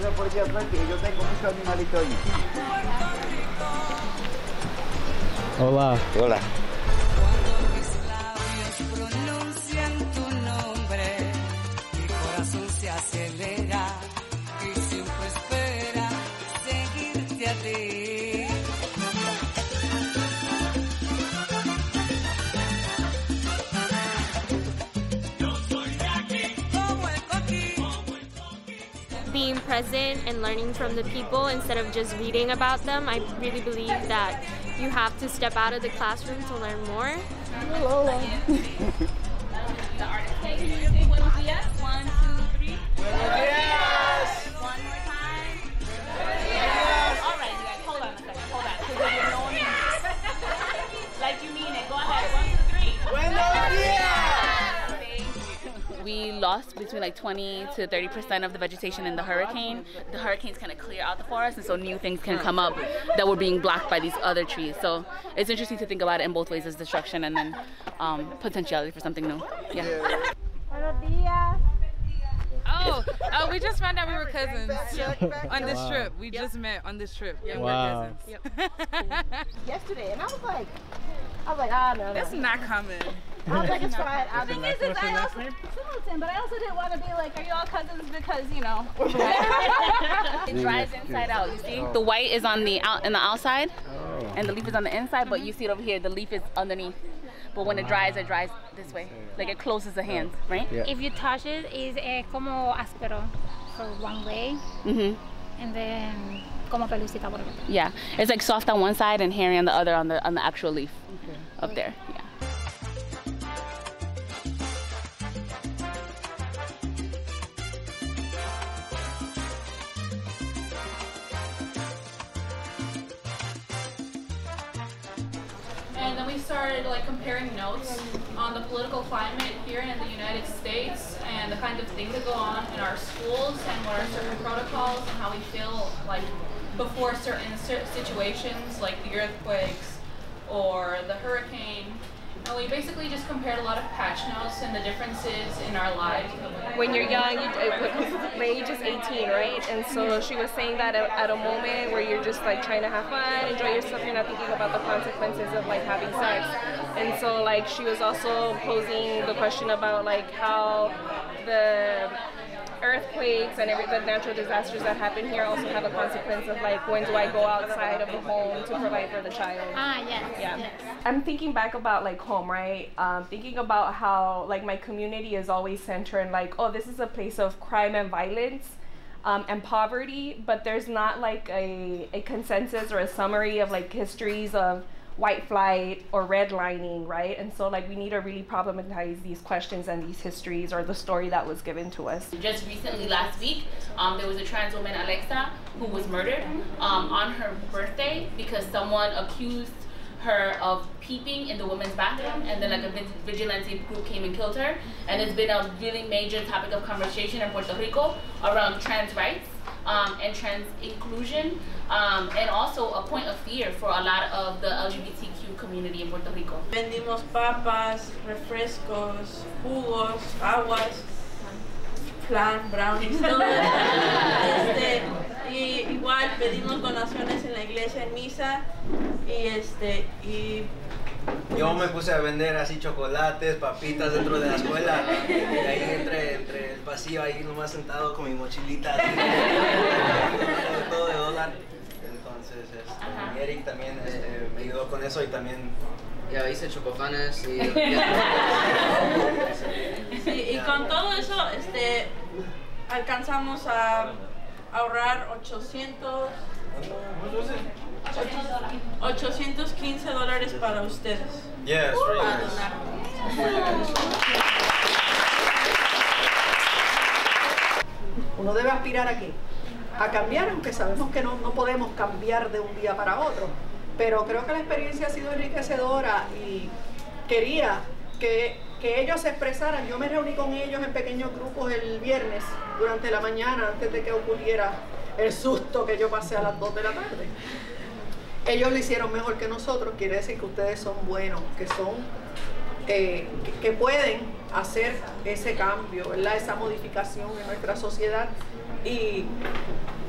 eso porque yo tengo muchos animalitos ahí. Hola. Hola. Cuando mis labios pronuncian tu nombre, mi corazón se acelera y siempre espera seguirte a ti. Yo soy de aquí, como el coquí. Being present and learning from the people instead of just reading about them, I really believe that you have to step out of the classroom to learn more. The artist. Okay, can you say buenos días? 1, 2, 3. Buenos días. One more time. Buenos días. All right, you guys, hold on a second. Hold on. Because if you know me, like you mean it. Go ahead. 1, 2, 3. Buenos días. We lost between like 20 to 30% of the vegetation in the hurricane. The hurricanes kind of clear out the forest, and so new things can come up that were being blocked by these other trees. So it's interesting to think about it in both ways, as destruction and then potentiality for something new. Yeah. Buenos días. Oh, we just found out we were cousins on this trip. We just met on this trip. Yeah, Wow. we're cousins. Yesterday, and I was like, ah, no. That's not common. I was like, it's fine. The thing is I also, Singleton, but I also didn't want to be like, are you all cousins? Because, you know. It dries inside out, you see? The white is on the in the outside, and the leaf is on the inside, but you see it over here, the leaf is underneath. But when it dries this way. Like it closes the hands, right? Yeah. If you touch it, it's como áspero for one way, and then como pelucita por otro. Yeah, it's like soft on one side and hairy on the other on the actual leaf up there. Yeah. And then we started like comparing notes on the political climate here in the United States and the kinds of things that go on in our schools and what are certain protocols and how we feel like before certain situations like the earthquakes or the hurricane. And we basically just compared a lot of patch notes and the differences in our lives. When you're young, the age is 18, right? And so she was saying that at a moment where you're just like trying to have fun, enjoy yourself, you're not thinking about the consequences of like having sex. And so like she was also posing the question about like how the earthquakes and the natural disasters that happen here also have a consequence of like when do I go outside of the home to provide for the child. Yes. Yeah. Yes. I'm thinking back about like home, right? Thinking about how like my community is always centered like, oh, this is a place of crime and violence and poverty, but there's not like a consensus or a summary of like histories of white flight or redlining, right? And so like we need to really problematize these questions and these histories or the story that was given to us. Just recently, last week, there was a trans woman, Alexa, who was murdered on her birthday because someone accused her of peeping in the women's bathroom, and then like a vigilante group came and killed her. And it's been a really major topic of conversation in Puerto Rico around trans rights and trans inclusion, and also a point of fear for a lot of the LGBTQ community in Puerto Rico. Vendimos papas, refrescos, jugos, aguas, flan, brownies, todo eso. Y igual pedimos donaciones en la iglesia en misa y yo me puse a vender así chocolates, papitas dentro de la escuela y ahí entre el pasillo ahí nomás sentado con mi mochilita así, todo de dólar. Entonces Eric también me ayudó con eso y también ya hice chocofanes y sí, y con todo eso alcanzamos a ahorrar $815 para ustedes. Yes, Uno debe aspirar aquí a cambiar, aunque sabemos que no podemos cambiar de un día para otro, pero creo que la experiencia ha sido enriquecedora y quería que ellos se expresaran. Yo me reuní con ellos en pequeños grupos el viernes durante la mañana antes de que ocurriera el susto que yo pasé a las 2 de la tarde. Ellos lo hicieron mejor que nosotros, quiere decir que ustedes son buenos, que son que pueden hacer ese cambio, ¿verdad? Esa modificación en nuestra sociedad. Y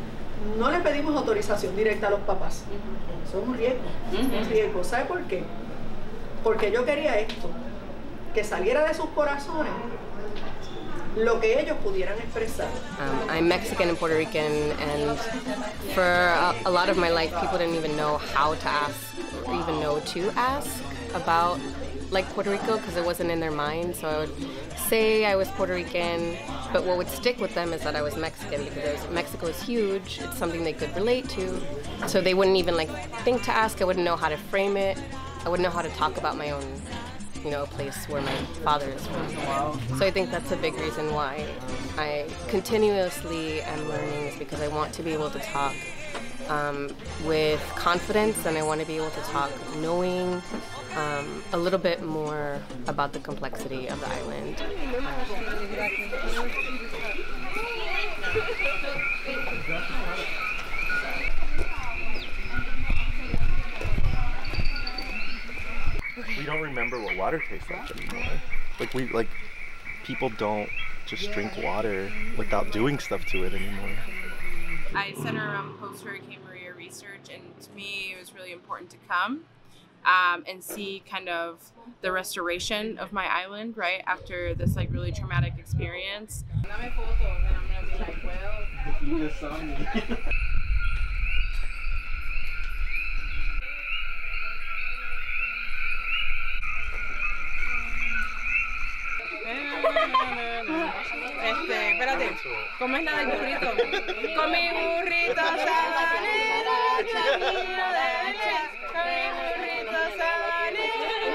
no le pedimos autorización directa a los papás. Eso es un riesgo, un riesgo. ¿Sabe por qué? Porque yo quería esto, que saliera de sus corazones lo que ellos pudieran expresar. I'm Mexican and Puerto Rican, and for a lot of my life, people didn't even know how to ask or even know to ask about like Puerto Rico because it wasn't in their mind. So I would say I was Puerto Rican, but what would stick with them is that I was Mexican because Mexico is huge. It's something they could relate to. So they wouldn't even like think to ask. I wouldn't know how to frame it. I wouldn't know how to talk about my own, you know, place where my father is from. So I think that's a big reason why I continuously am learning, is because I want to be able to talk with confidence, and I want to be able to talk knowing a little bit more about the complexity of the island. We don't remember what water tastes like anymore. Like people don't just drink water without doing stuff to it anymore. I center around post-Hurricane Maria research, and to me it was really important to come and see kind of the restoration of my island, right, after this like really traumatic experience. And I'm gonna be like, well, you just saw me. Espérate, ¿cómo es la del burrito? Con mi burrito salí, camino derecho, con mi burrito salí,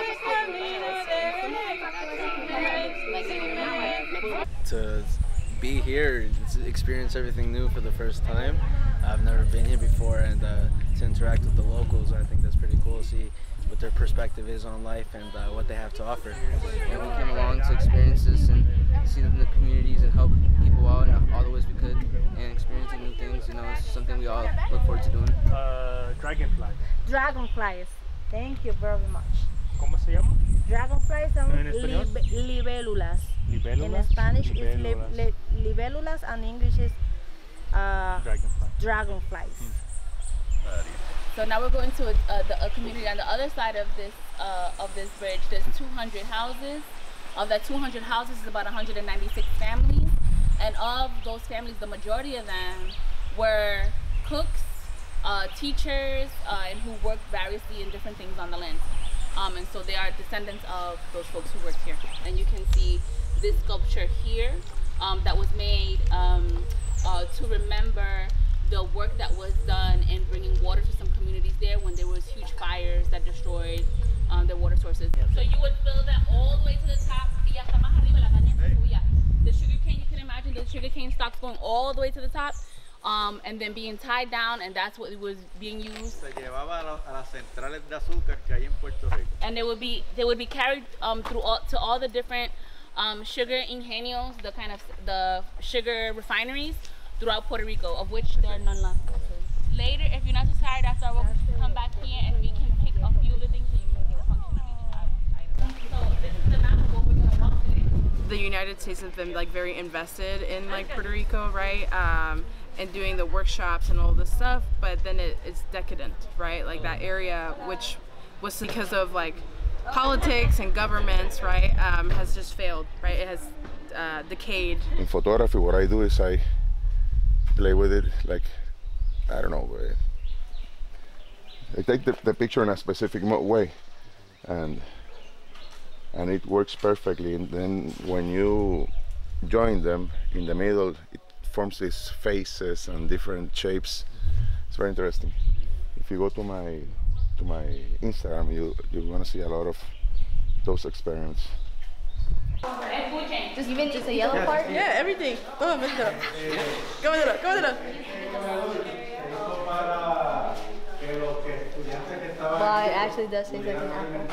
camino derecho. To be here, to experience everything new for the first time. I've never been here before, and to interact with the locals, I think that's pretty cool. See what their perspective is on life and what they have to offer. Yeah, we came along to experience this and see the communities and help people out in all the ways we could, and experiencing new things. You know, it's something we all look forward to doing. Dragonfly. Dragonflies. Thank you very much. ¿Cómo se llama? Dragonflies son ¿En español? libélulas. Libélulas. In Spanish libélulas. is libélulas, and English is dragonflies. So now we're going to a community on the other side of this bridge. There's 200 houses. Of that 200 houses is about 196 families, and of those families, the majority of them were cooks, teachers, and who worked variously in different things on the land. And so they are descendants of those folks who worked here. And you can see this sculpture here that was made to remember the work that was done in bringing water to some communities there when there was huge fires that destroyed their water sources. So you would fill that all the way to the top. The sugarcane, you can imagine the sugarcane stalks going all the way to the top, and then being tied down, and that's what was being used. And they would be carried to all the different sugar ingenios, the sugar refineries throughout Puerto Rico, of which there are none left. Later, if you're not too tired after, we'll come back here and we can pick a few of the things so you can get a function of each item. So this is the map of what we're going to walk today. The United States has been like very invested in like Puerto Rico, right? And doing the workshops and all this stuff, but then it's decadent, right? Like that area, which was because of like politics and governments, right? Has just failed, right? It has decayed. In photography, what I do is I play with it, like, I don't know, I take the picture in a specific way, and it works perfectly. And then when you join them in the middle, it forms these faces and different shapes. It's very interesting. If you go to my Instagram, you're gonna see a lot of those experiments. Just even just the yellow part? Yeah, everything. Todo, mételo. Cómetelo. Wow, it actually does taste like an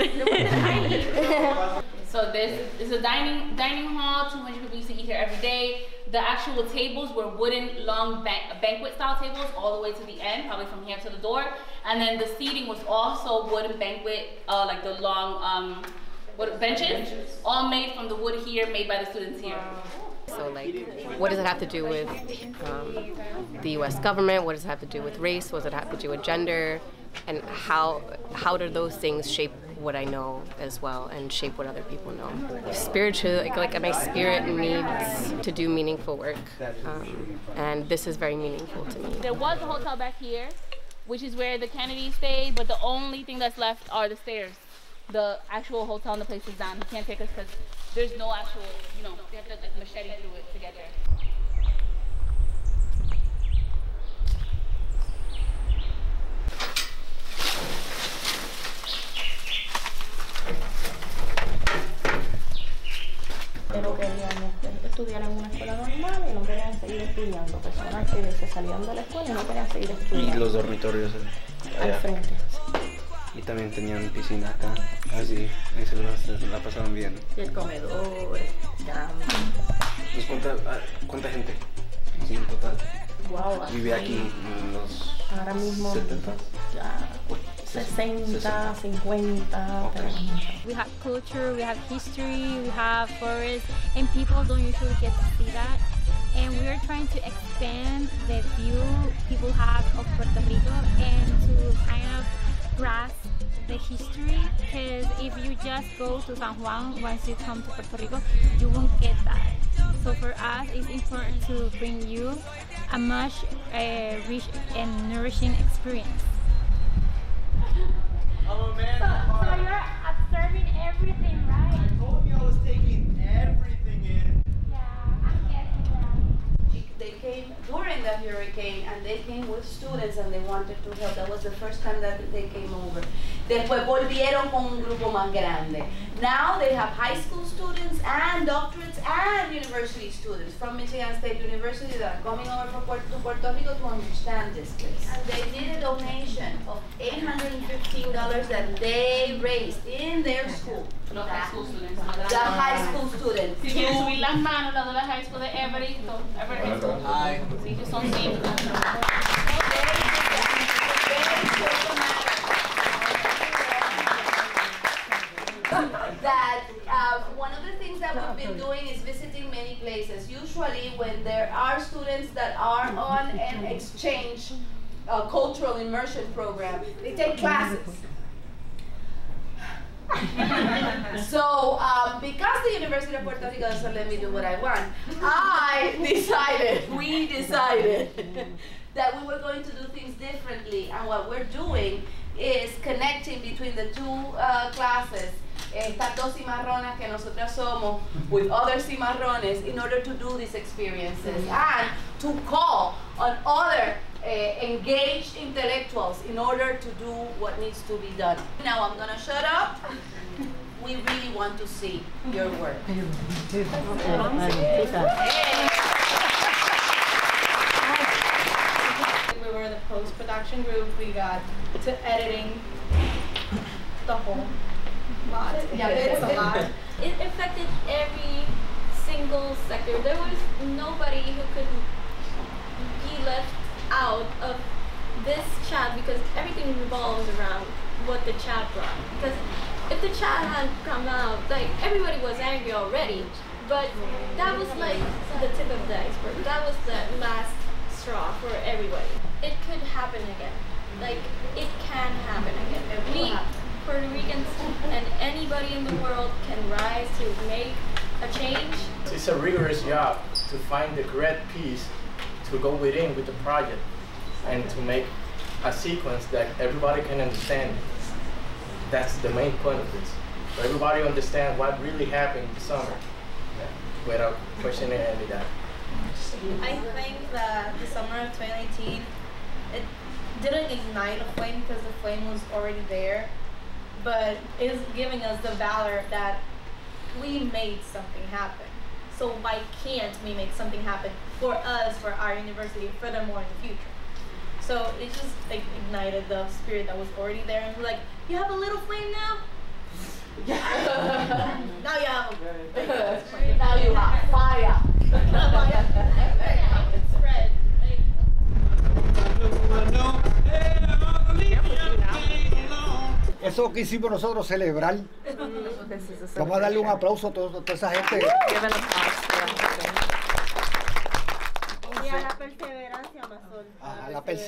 apple. So this is a dining hall. 200 people used to eat here every day. The actual tables were wooden, long banquet style tables all the way to the end, probably from here to the door. And then the seating was also wooden banquet, like the long benches, all made from the wood here, made by the students here. So like, what does it have to do with the U.S. government? What does it have to do with race? What does it have to do with gender? And how do those things shape what I know as well, and shape what other people know? Spiritually, like my spirit needs to do meaningful work, and this is very meaningful to me. There was a hotel back here, which is where the Kennedy stayed, but the only thing that's left are the stairs. The actual hotel and the place is down. He can't take us because there's no actual, you know, they have to like machete through it to get there. Pero querían estudiar en una escuela normal y no querían seguir estudiando. Personas que se salían de la escuela y no querían seguir estudiando. Y los dormitorios allá. Al frente. Y también tenían piscina acá, así, ahí se la pasaban bien. Y el comedor, ya. Pues, ¿cuánta gente? Sí, en total. Wow, vive aquí en los ahora mismo 70. Ya 60, 50. Okay. We have culture, we have history, we have forests, and people don't usually get to see that. And we are trying to expand the view people have of Puerto Rico and to kind of grasp the history, because if you just go to San Juan once you come to Puerto Rico, you won't get that. So for us, it's important to bring you a much rich and nourishing experience. Oh man. So you're observing everything, right? I told you I was taking everything in. Yeah, I'm getting that. They came during the hurricane and they came with students and they wanted to help. That was the first time that they came over. Después volvieron con un grupo más grande. Now they have high school students and doctorates and university students from Michigan State University that are coming over to Puerto Rico to understand this place. And they did a donation of $815 that they raised in their school. Los high school students. The high school students. Si quieren subir las manos, las de la high school de Everett, Everett High School. Hi. Sí, ellos son cinco. That one of the things that we've been doing is visiting many places. Usually when there are students that are on an exchange cultural immersion program, they take classes. So because the University of Puerto Rico doesn't let me do what I want, we decided that we were going to do things differently, and what we're doing is connecting between the two classes, estas dos cimarronas que nosotras somos, with other cimarrones, in order to do these experiences and to call on other engaged intellectuals in order to do what needs to be done. Now I'm gonna shut up. We really want to see your work. We were the post-production group. We got to editing the whole lot. Yeah, it's a lot. It affected every single sector. There was nobody who could be left out of this chat because everything revolves around what the chat brought. Because if the chat had come out, like everybody was angry already, but that was like the tip of the iceberg. That was the last straw for everybody. It could happen again. Like it can happen again. We Puerto Ricans and anybody in the world can rise to make a change. It's a rigorous job to find the correct piece to go within with the project and to make a sequence that everybody can understand. That's the main point of this. So everybody understands what really happened this summer without questioning any of that. I think that the summer of 2019, it didn't ignite a flame because the flame was already there, but it's giving us the valor that we made something happen. So why can't we make something happen for us, for our university, furthermore in the future? So it just like ignited the spirit that was already there, and we're like, you have a little flame now? Yeah. Now you have a now you have fire. It's spread. Eso que hicimos nosotros celebrar. Vamos a darle un aplauso a toda esa gente.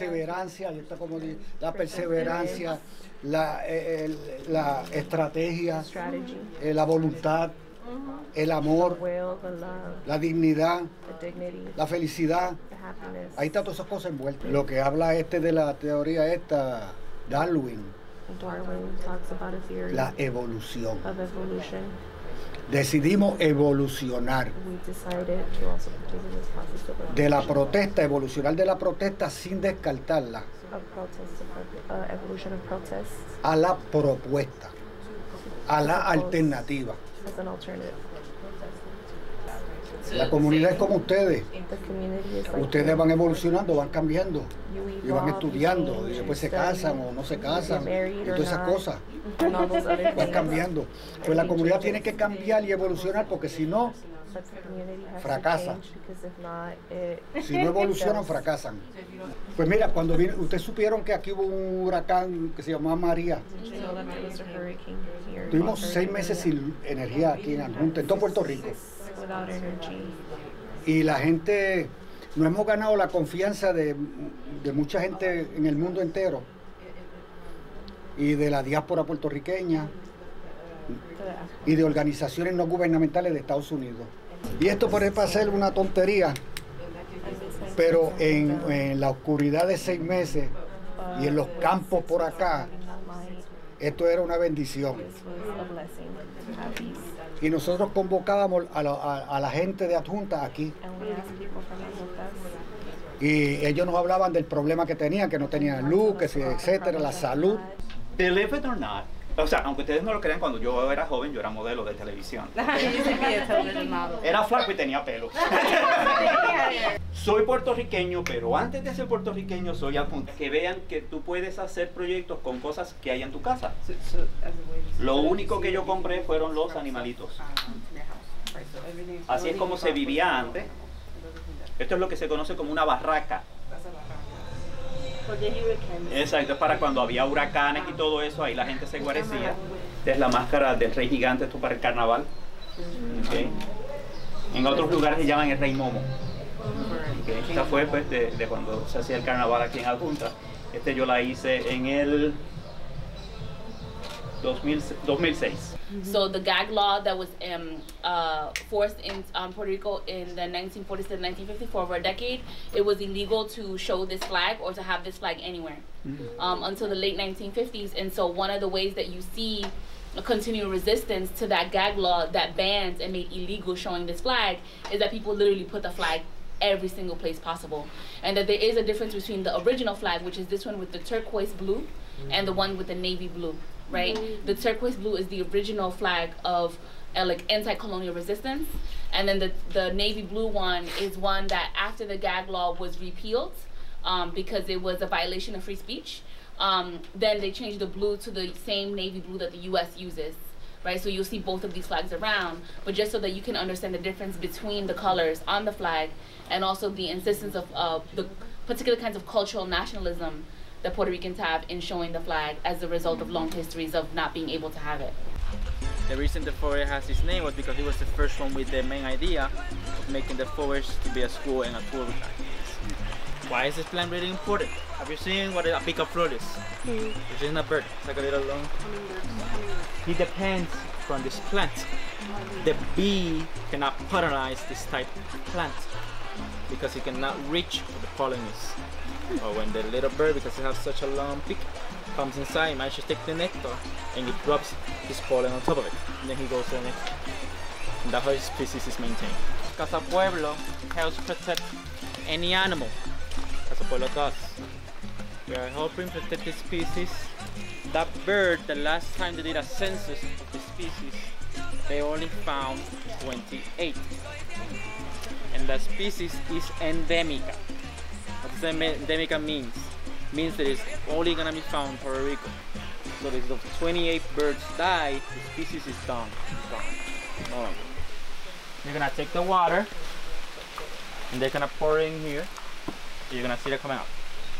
perseverancia, y está como la perseverancia, la estrategia, la voluntad, el amor, la dignidad, la felicidad. Ahí está todas esas cosas envueltas. Lo que habla de la teoría esta, Darwin, la evolución. Decidimos evolucionar de la protesta, evolucionar de la protesta sin descartarla a la propuesta, a la alternativa. La comunidad es como ustedes. Ustedes van evolucionando, van cambiando y van estudiando y después se casan o no se casan y todas esas cosas van cambiando. Pues la comunidad tiene que cambiar y evolucionar porque si no, fracasan. Si no evolucionan, fracasan. Pues mira, cuando vino, ustedes supieron que aquí hubo un huracán que se llamaba María. Tuvimos 6 meses sin energía aquí en Adjuntas, en todo Puerto Rico. Y la gente, no hemos ganado la confianza de mucha gente en el mundo entero y de la diáspora puertorriqueña y de organizaciones no gubernamentales de Estados Unidos. Y esto puede parecer una tontería, pero en la oscuridad de 6 meses y en los campos por acá, esto era una bendición. Y nosotros convocábamos a la gente de Adjuntas aquí. Y ellos nos hablaban del problema que tenían, que no tenían luz, que etcétera, la salud. Believe it or not, o sea, aunque ustedes no lo crean, cuando yo era joven, yo era modelo de televisión. Era flaco y tenía pelo. Soy puertorriqueño, pero antes de ser puertorriqueño soy adjunta. Que vean que tú puedes hacer proyectos con cosas que hay en tu casa. Lo único que yo compré fueron los animalitos. Así es como se vivía antes. Esto es lo que se conoce como una barraca. Exacto, es para cuando había huracanes y todo eso, ahí la gente se guarecía. Esta es la máscara del rey gigante, esto para el carnaval. Okay. En otros lugares se llaman el rey momo. Okay. Esta fue pues de cuando se hacía el carnaval aquí en Adjuntas. Yo la hice en el 2006. So the gag law that was forced in Puerto Rico in the 1940s to 1954, for a decade, it was illegal to show this flag or to have this flag anywhere until the late 1950s. And so one of the ways that you see a continual resistance to that gag law that bans and made illegal showing this flag is that people literally put the flag every single place possible. And that there is a difference between the original flag, which is this one with the turquoise blue, and the one with the navy blue. Right, the turquoise blue is the original flag of like anti-colonial resistance, and then the navy blue one is one that after the gag law was repealed because it was a violation of free speech, then they changed the blue to the same navy blue that the U.S. uses. Right, so you'll see both of these flags around, but just so that you can understand the difference between the colors on the flag and also the insistence of the particular kinds of cultural nationalism that Puerto Ricans have in showing the flag as a result of long histories of not being able to have it. The reason the forest has its name was because he was the first one with the main idea of making the forest to be a school and a tour guide. Why is this plant really important? Have you seen what a picaflor is? It's just a bird, it's like a little long. It depends from this plant. The bee cannot pollinize this type of plant because it cannot reach where the pollen is. Or when the little bird, because it has such a long beak, comes inside, it manages to take the nectar and it drops his pollen on top of it. And then he goes to the next. And that's how his species is maintained. Casa Pueblo helps protect any animal. Casa Pueblo does. We are helping protect the species. That bird, the last time they did a census of the species, they only found 28. And the species is endemica. What does endemica means? Means that it's only gonna be found in Puerto Rico. So if the 28 birds die, the species is done. It's gone. No longer. You're gonna take the water and they're gonna pour it in here. You're gonna see it come out.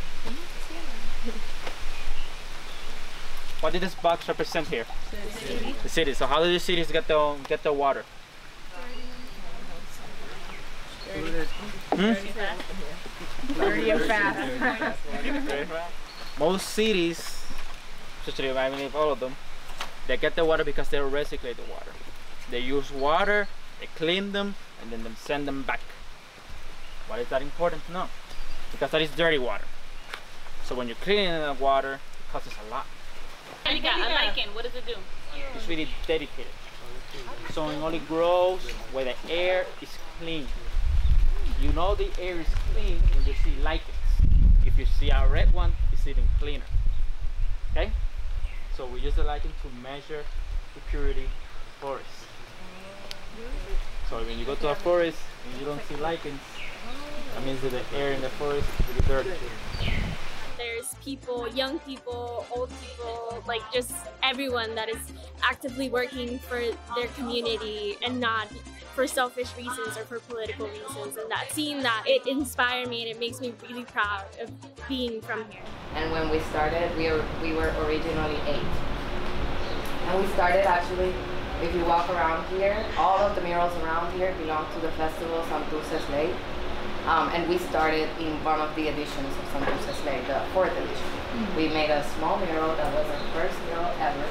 What did this box represent here? The city. The city. So how did the cities get the water? Dirty and fast. Most cities, especially I believe all of them, they get the water because they recirculate the water. They use water, they clean them, and then they send them back. Why is that important to know? Because that is dirty water. So when you're cleaning the water, it costs a lot. And you got a lichen, what does it do? It's really dedicated. So it only grows where the air is clean. You know the air is clean when you see lichens. If you see a red one, it's even cleaner. Okay? So we use the lichen to measure the purity of the forest. So when you go to a forest and you don't see lichens, that means that the air in the forest is really dirty. There's people, young people, old people, like just everyone that is actively working for their community and not for selfish reasons or for political reasons. And that seeing that, it inspired me and it makes me really proud of being from here. And when we started, we were originally 8. And we started actually, if you walk around here, all of the murals around here belong to the festival Santurce's Lake. And we started in one of the editions of Santurce's Lake, the 4th edition. We made a small mural that was our first mural ever.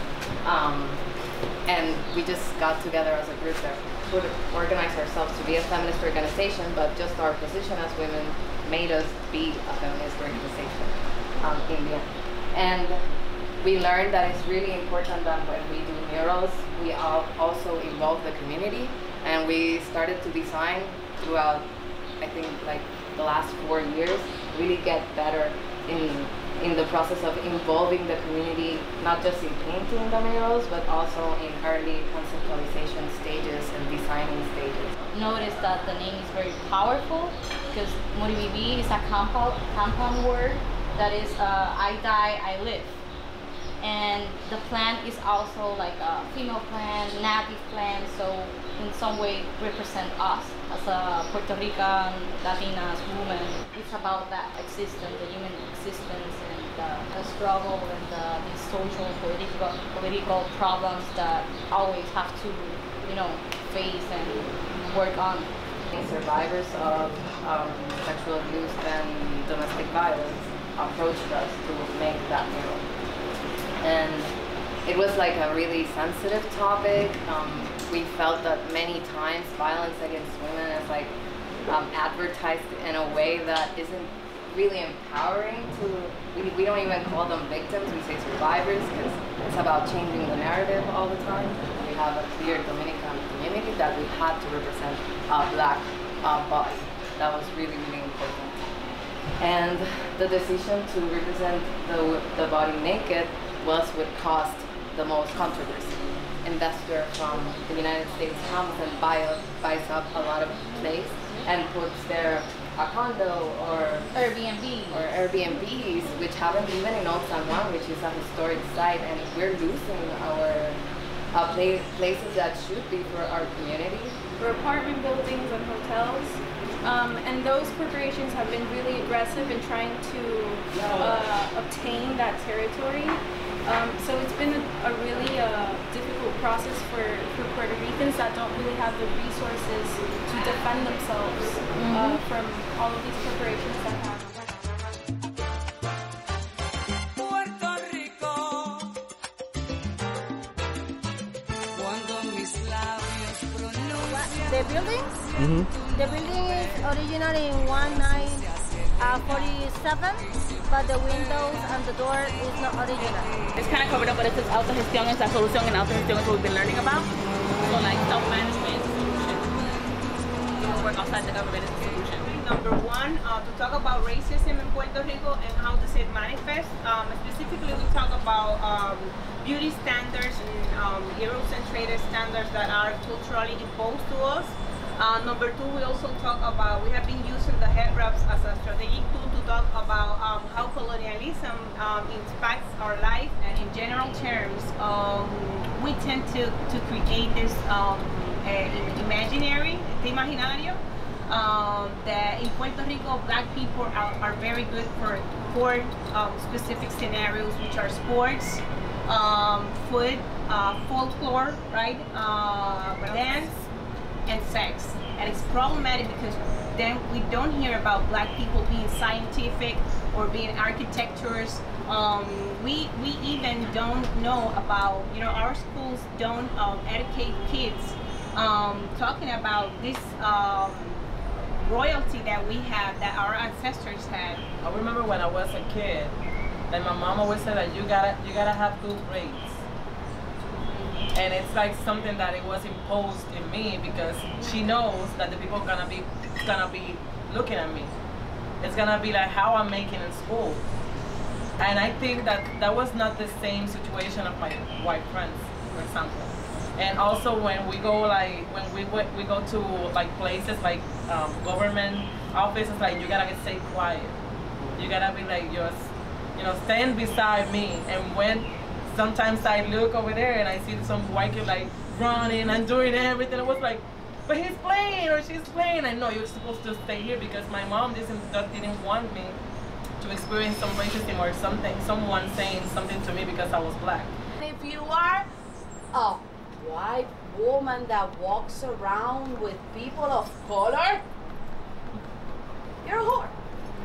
And we just got together as a group that would organize ourselves to be a feminist organization, but just our position as women made us be a feminist organization in the end. And we learned that it's really important that when we do murals, we also involve the community. And we started to design throughout, I think, like the last 4 years, really get better in the process of involving the community, not just in painting the murals, but also in early conceptualization stages and designing stages. Notice that the name is very powerful because Moribibi is a compound word that is I die, I live. And the plant is also like a female plant, native plant, so in some way represent us as a Puerto Rican, Latinas, women. It's about that existence, the human existence, and the struggle and the social, political problems that always have to, face and work on. Survivors of sexual abuse and domestic violence approached us to make that mural. And it was like a really sensitive topic. We felt that many times violence against women is like advertised in a way that isn't really empowering to, we don't even call them victims, we say survivors, because it's about changing the narrative all the time. We have a clear Dominican community that we had to represent a black body. That was really, really important. And the decision to represent the body naked was what caused the most controversy. Investor from the United States comes and buys up a lot of place and puts there a condo or Airbnbs, which haven't even in Old San Juan, which is a historic site, and we're losing our places that should be for our community. For apartment buildings and hotels. And those corporations have been really aggressive in trying to obtain that territory. So it's been a really difficult process for Puerto Ricans that don't really have the resources to defend themselves from all of these corporations that have. The building? The building is original in 1947, but the windows and the door is not original. It's kind of covered up, but it says autogestión es la solución, and autogestión is what we've been learning about. So like self-management is the solution. Work outside the government is the solution. Number one, to talk about racism in Puerto Rico and how does it manifest. Specifically, we talk about beauty standards and Eurocentrated standards that are culturally imposed to us. Number two, we also talk about, we have been using the head wraps as a strategic tool to talk about how colonialism impacts our life. And in general terms, we tend to create this imaginary, este imaginario, that in Puerto Rico, black people are very good for 4 specific scenarios, which are sports, food, folklore, right, dance, and sex. and it's problematic because then we don't hear about black people being scientific or being architects. We even don't know about, you know, our schools don't educate kids talking about this royalty that we have, that our ancestors had. I remember when I was a kid, that my mom always said that you gotta have good grades. And it's like something that it was imposed in me because she knows that the people gonna be looking at me. It's gonna be like how I'm making in school. And I think that that was not the same situation of my white friends, for example. And also when we go we go to like places like government offices, like you gotta stay quiet. You gotta be like just, you know, stand beside me. And when sometimes I look over there and I see some white kid like running and doing everything, it was like, but he's playing or she's playing. I know you're supposed to stay here because my mom didn't want me to experience some racism or something, someone saying something to me because I was black. If you are a white woman that walks around with people of color, you're a whore.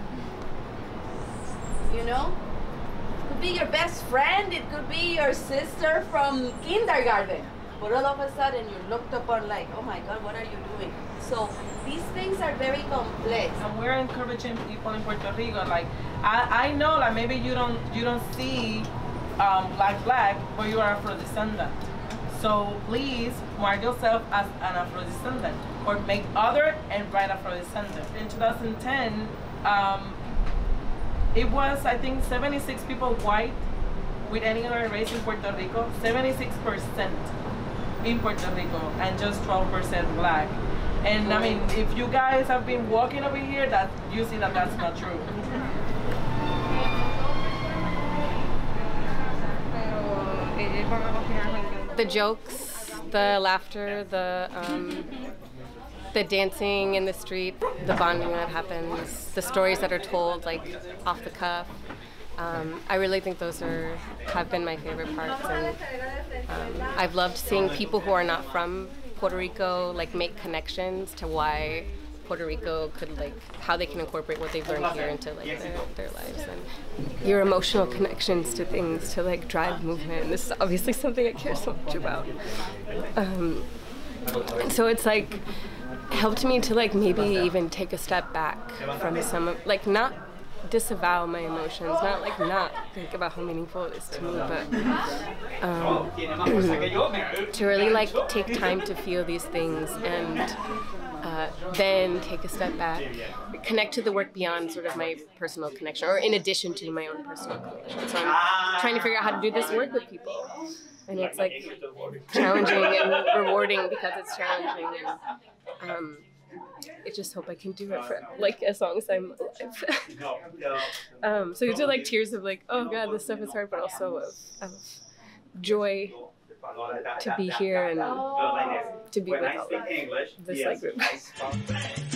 You know? It could be your best friend, it could be your sister from kindergarten. But all of a sudden you're looked upon like, oh my God, what are you doing? So these things are very complex. And we're encouraging people in Puerto Rico, like I know like maybe you don't see black, but you are Afro-descendant. So please mark yourself as an Afro-descendant or make other and write Afro-descendant. In 2010, it was, I think, 76 people white with any other race in Puerto Rico, 76% in Puerto Rico, and just 12% black. And I mean, if you guys have been walking over here, that you see that that's not true. The jokes, the laughter, the dancing in the street, the bonding that happens, the stories that are told like off the cuff. I really think those have been my favorite parts, and I've loved seeing people who are not from Puerto Rico like make connections to why Puerto Rico could like how they can incorporate what they've learned here into like their lives, and your emotional connections to things to like drive movement. And this is obviously something I care so much about. So it's like helped me to like maybe even take a step back from some of like not disavow my emotions, not like not think about how meaningful it is to me, but to really like take time to feel these things and then take a step back, connect to the work beyond sort of my personal connection or in addition to my own personal connection. So I'm trying to figure out how to do this work with people, and it's like challenging and rewarding because it's challenging, and I just hope I can do it for like as long as I'm alive. So these are like tears of like, oh God, this stuff is hard, but also of joy to be here and to be with all of this like group.